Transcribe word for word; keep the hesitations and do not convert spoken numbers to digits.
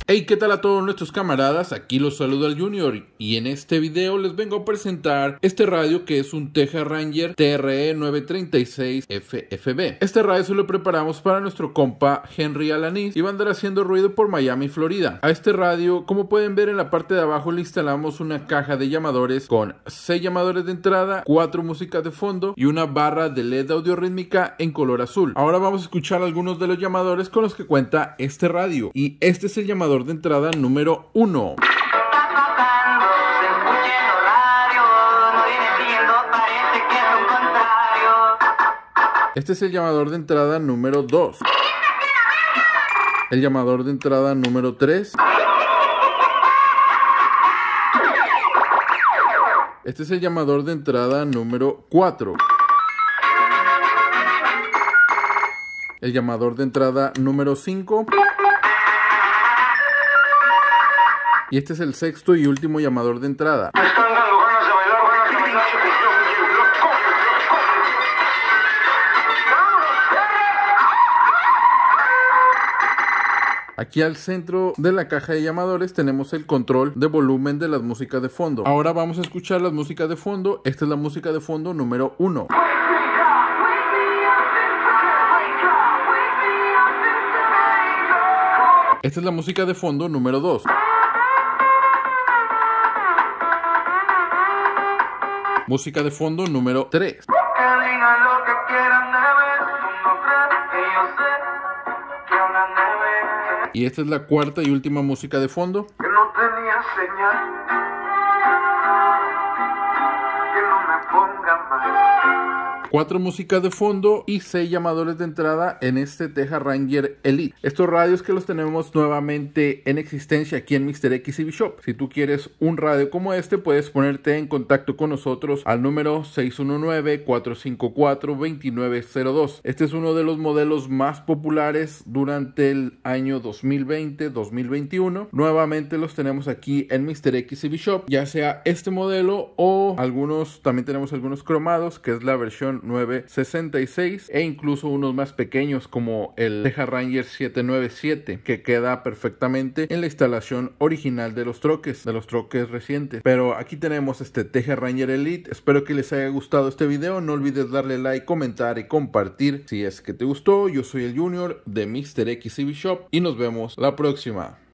Hey, ¿qué tal a todos nuestros camaradas? Aquí los saluda el Junior y en este video les vengo a presentar este radio que es un Teja Ranger T R E nueve treinta y seis F F B. Este radio se lo preparamos para nuestro compa Henry Alanis y va a andar haciendo ruido por Miami, Florida. A este radio, como pueden ver en la parte de abajo, le instalamos una caja de llamadores con seis llamadores de entrada, cuatro músicas de fondo y una barra de L E D audio rítmica en color azul. Ahora vamos a escuchar algunos de los llamadores con los que cuenta este radio y este es el llamador de entrada número uno. Este es el llamador de entrada número dos. El llamador de entrada número tres. Este es el llamador de entrada número cuatro. El llamador de entrada número cinco. Y este es el sexto y último llamador de entrada. Me están dando ganas de bailar, ganas de bailar. Aquí al centro de la caja de llamadores tenemos el control de volumen de las músicas de fondo. Ahora vamos a escuchar las músicas de fondo. Esta es la música de fondo número uno. Esta es la música de fondo número dos. Música de fondo número tres. Y esta es la cuarta y última música de fondo. Que no tenía señal. Que no me ponga mal. Cuatro músicas de fondo y seis llamadores de entrada en este Teja Ranger Elite. Estos radios que los tenemos nuevamente en existencia aquí en Mister X C B Shop. Si tú quieres un radio como este, puedes ponerte en contacto con nosotros al número seis uno nueve, cuatro cinco cuatro, dos nueve cero dos. Este es uno de los modelos más populares durante el año dos mil veinte dos mil veintiuno. Nuevamente los tenemos aquí en Mister X C B Shop, ya sea este modelo o algunos, también tenemos algunos cromados, que es la versión nueve sesenta y seis, e incluso unos más pequeños como el Teja Ranger siete nueve siete, que queda perfectamente en la instalación original de los troques, de los troques recientes. Pero aquí tenemos este Teja Ranger Elite. Espero que les haya gustado este video. No olvides darle like, comentar y compartir si es que te gustó. Yo soy el Junior de Mister X C B Shop y nos vemos la próxima.